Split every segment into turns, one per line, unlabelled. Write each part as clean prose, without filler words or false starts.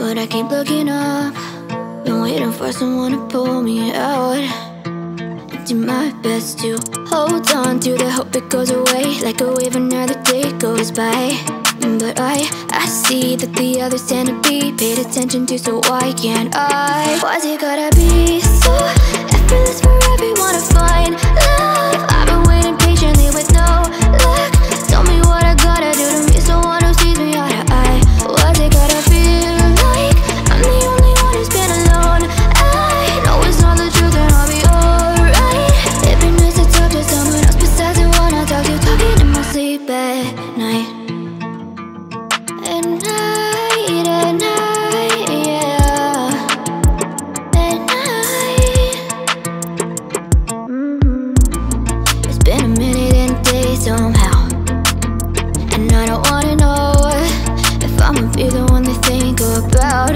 but I keep looking up. Been waiting for someone to pull me out. I do my best to hold on to the hope it goes away, like a wave another day goes by. But I see that the others tend to be paid attention to, so why can't I? Why's it gotta be so effortless for everyone to find love? I've been waiting patiently with no luck. Tell me what I gotta do to be someone who sees me eye to eye. Why's it gotta feel like I'm the only one who's been alone? I know it's not the truth and I'll be alright. It'd be nice to talk to someone else besides the one I talk to, talking in my sleep at night. At night, yeah. At night. It's been a minute and a day somehow, and I don't wanna know if I'ma be the one they think about.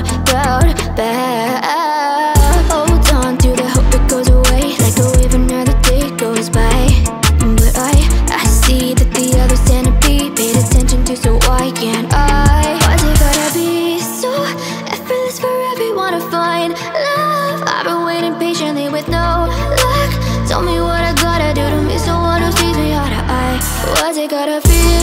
Hold on to the hope it goes away, like a wave another day goes by. But I see that the others tend to be paid attention to, so why can't I? Why's it gotta be so effortless for everyone to find love? I've been waiting patiently with no luck. Tell me what I gotta do to be someone who sees me eye to eye. Why's it gotta feel